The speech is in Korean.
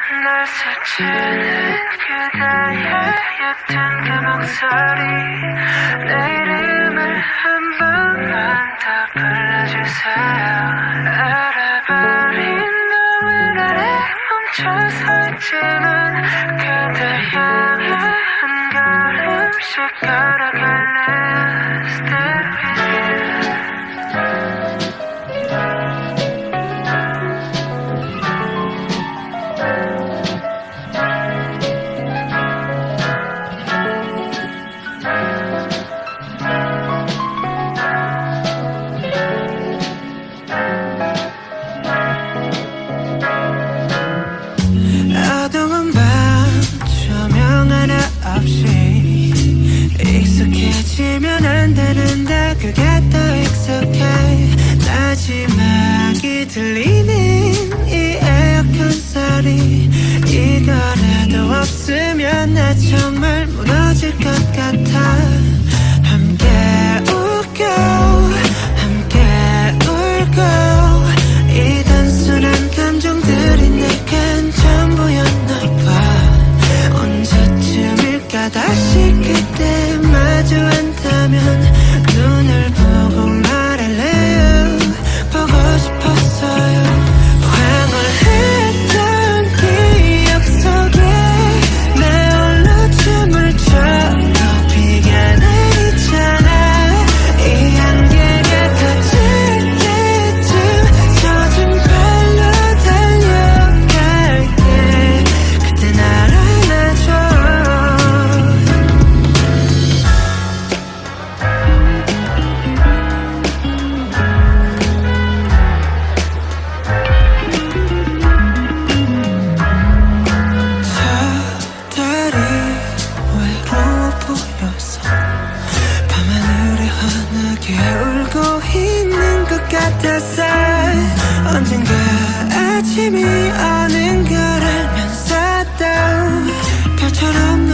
날 스치는 그대의 옅은 그 목소리 내 이름을 한 번만 더 불러주세요 알아버린 노을 아래 멈춰 서 있지만 그대 향해 한 걸음씩 걸어갈래요 Stay with you 어두운 밤 조명 하나 없이 익숙해지면 안 되는데 그게 더 익숙해 najimagi 들리는 이 에어컨 소리 이거라도 없으면 나 정말 무너질 것 같아 함께 웃고 함께 울고 이 단순한 감정들이 내겐 전부였나봐 언제쯤일까 다시 그때 마주 한다면 눈을 보고 말할래요 보고 싶었어요 황홀했던 기억 속에 내 홀로 춤을 춰 비가 내리잖아 이 안개가 커질 때쯤 젖은 발로 달려갈게 그때 날 안아줘 저 달이 외로워 보여서 밤하늘에 환하게 울고 있는 것 같아서 언젠가 아침이 오는 걸 알면서도 별처럼